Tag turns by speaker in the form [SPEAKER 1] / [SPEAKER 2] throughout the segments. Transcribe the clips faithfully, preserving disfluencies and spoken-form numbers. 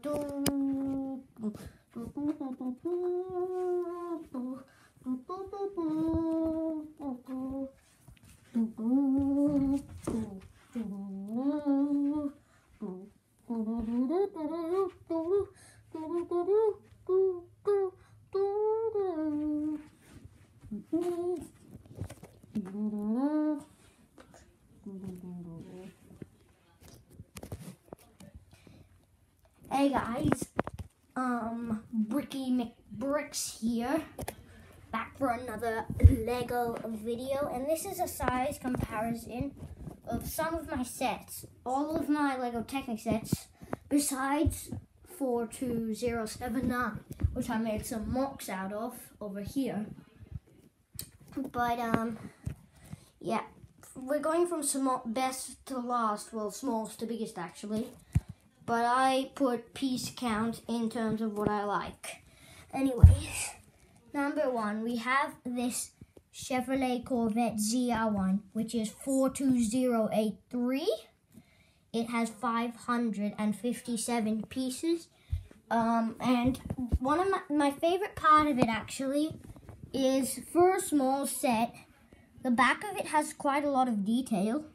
[SPEAKER 1] Hey guys, um, Bricky McBricks here, back for another Lego video, and this is a size comparison of some of my sets, all of my Lego Technic sets, besides four two zero seven nine, which I made some mocks out of over here. But, um, yeah, we're going from small, best to last, well, smallest to biggest actually. But I put piece count in terms of what I like. Anyways, number one, we have this Chevrolet Corvette Z R one, which is four two zero eight three. It has five hundred fifty-seven pieces. Um, and one of my, my favorite part of it actually is, for a small set, the back of it has quite a lot of detail.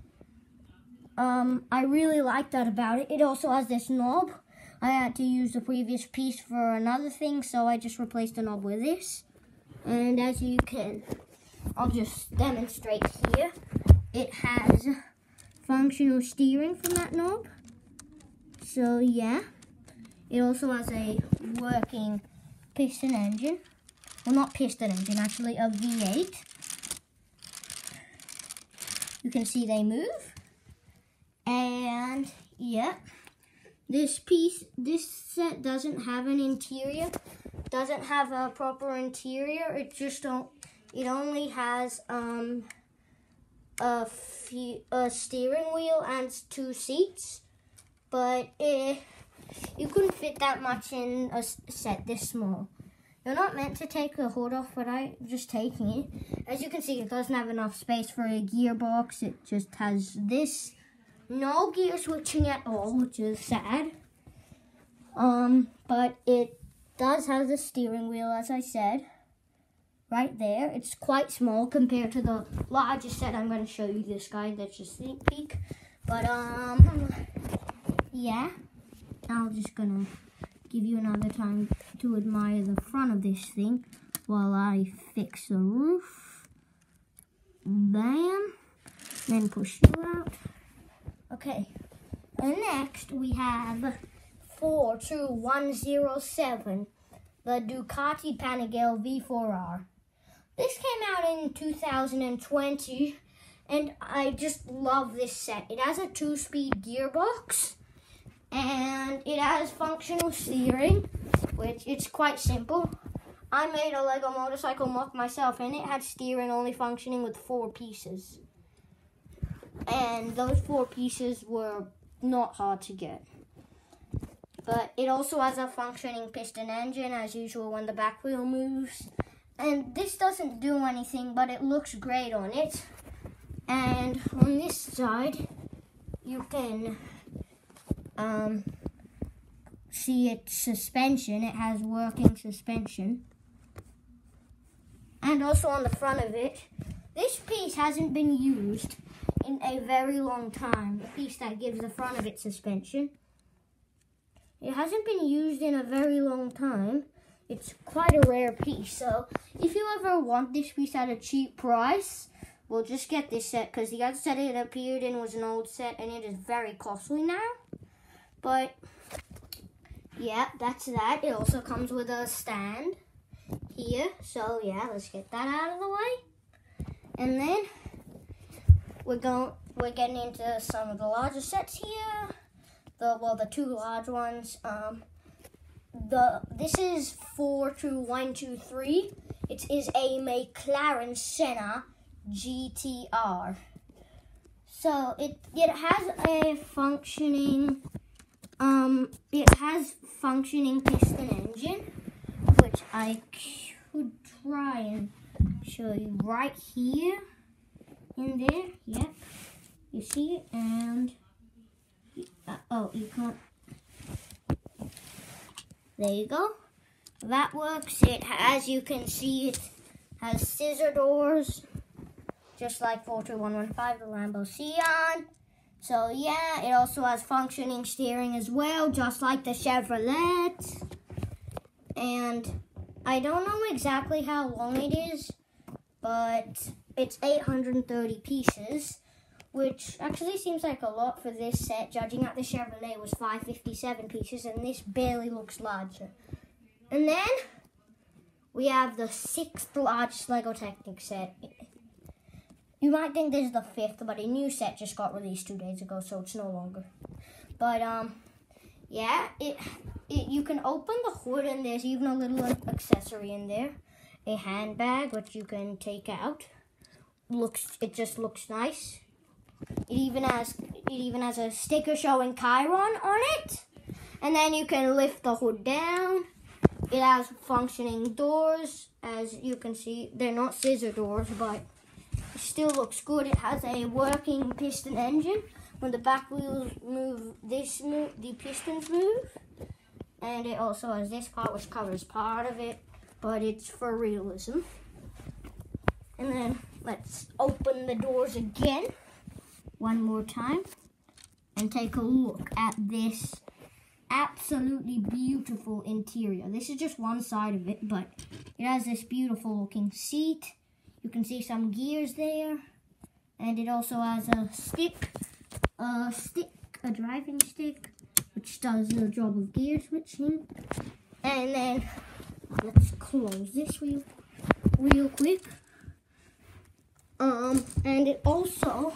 [SPEAKER 1] Um, I really like that about it. It also has this knob. I had to use the previous piece for another thing, so I just replaced the knob with this. And as you can, I'll just demonstrate here. It has functional steering from that knob. So yeah, it also has a working piston engine. Well, not piston engine, actually, a V eight. You can see they move. And yeah, this piece, this set doesn't have an interior, doesn't have a proper interior. It just don't, it only has um a few, a steering wheel and two seats, but it, you couldn't fit that much in a set this small. You're not meant to take the hood off, but I'm just taking it. As you can see, it doesn't have enough space for a gearbox. It just has this. No gear switching at all, which is sad. Um, but it does have the steering wheel, as I said, right there. It's quite small compared to the largest set. I'm going to show you this guy. That's just a sneak peek. But, um, yeah. I'm just going to give you another time to admire the front of this thing while I fix the roof. Bam. Then push you out. Okay, and next we have four two one zero seven, the Ducati Panigale V four R. This came out in two thousand twenty, and I just love this set. It has a two-speed gearbox, and it has functional steering, which it's quite simple. I made a Lego motorcycle mock myself, and it had steering only functioning with four pieces. And those four pieces were not hard to get. But it also has a functioning piston engine, as usual, when the back wheel moves. And this doesn't do anything, but it looks great on it. And on this side, you can um, see its suspension. It has working suspension. And also on the front of it, this piece hasn't been used in a very long time. The piece that gives the front of it suspension. It hasn't been used in a very long time. It's quite a rare piece. So if you ever want this piece at a cheap price, well, just get this set, because the other set it appeared in was an old set and it is very costly now. But yeah, that's that. It also comes with a stand here. So yeah, let's get that out of the way. And then We're going. We're getting into some of the larger sets here. The well, the two large ones. Um, the this is four two one two three. It is a McLaren Senna G T R. So it it has a functioning. Um, it has functioning piston engine, which I could try and show you right here. In there, yep, you see it, and uh, oh, you can't, There you go. That works. It, as you can see, it has scissor doors, just like four two one one five, the Lambo Sion. So yeah, it also has functioning steering as well, just like the Chevrolet. And I don't know exactly how long it is, but it's eight hundred thirty pieces, which actually seems like a lot for this set, judging that the Chevrolet was five hundred fifty-seven pieces, and this barely looks larger. And then we have the sixth largest Lego Technics set. You might think this is the fifth, but a new set just got released two days ago, so it's no longer. But, um, yeah, it, it you can open the hood, and there's even a little accessory in there. A handbag, which you can take out. Looks, it just looks nice. It even has, it even has a sticker showing Chiron on it. And then you can lift the hood down. It has functioning doors, as you can see. They're not scissor doors, but it still looks good. It has a working piston engine. When the back wheels move, this move, the pistons move. And it also has this part, which covers part of it, but it's for realism. And then let's open the doors again one more time and take a look at this absolutely beautiful interior. This is just one side of it, but it has this beautiful looking seat. You can see some gears there, and it also has a stick, a stick, a driving stick, which does the job of gear switching. And then let's close this real, real quick. Um, and it also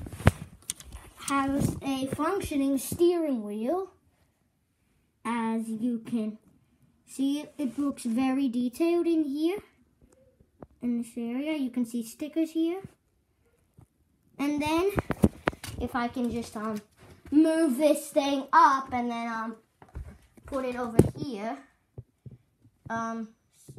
[SPEAKER 1] has a functioning steering wheel. As you can see, it, it looks very detailed in here. In this area, you can see stickers here. And then, if I can just um move this thing up and then um put it over here. Um,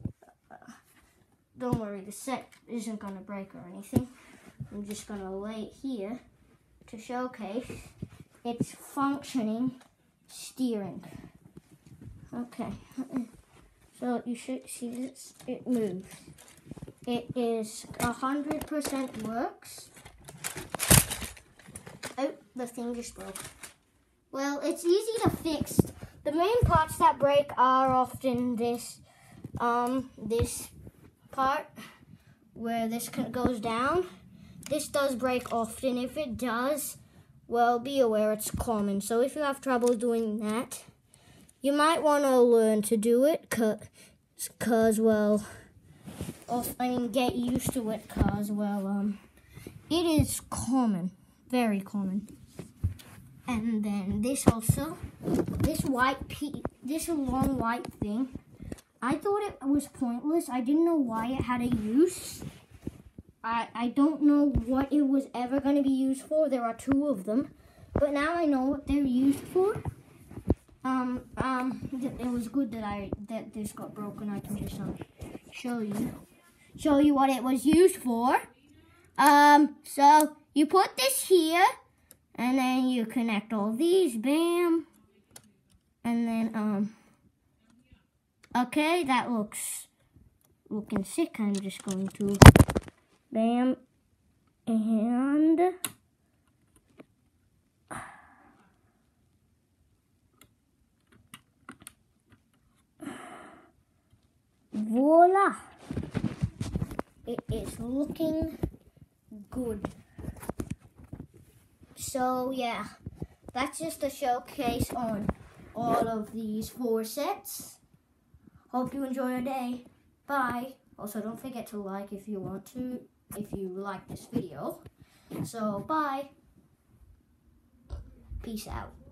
[SPEAKER 1] don't worry, the set isn't gonna break or anything. I'm just gonna lay it here to showcase its functioning steering. Okay, so you should see this, it moves. It is one hundred percent works. Oh, the thing just broke. Well, it's easy to fix. The main parts that break are often this, um, this part where this goes down. This does break often. If it does, well, be aware it's common. So if you have trouble doing that, you might want to learn to do it, cause, cause well, I mean, get used to it, cause well, um, it is common, very common. And then this also, this white piece, this long white thing, I thought it was pointless. I didn't know why it had a use. I I don't know what it was ever going to be used for. There are two of them, but now I know what they're used for. Um, um, it was good that I, that this got broken. I can just um, show you, show you what it was used for. Um, so you put this here, and then you connect all these, bam, and then, um, okay, that looks, looking sick. I'm just going to, bam, and voila! It is looking good. So yeah, that's just a showcase on all of these four sets. Hope you enjoy your day. Bye. Also, don't forget to like if you want to, if you like this video. So bye. Peace out.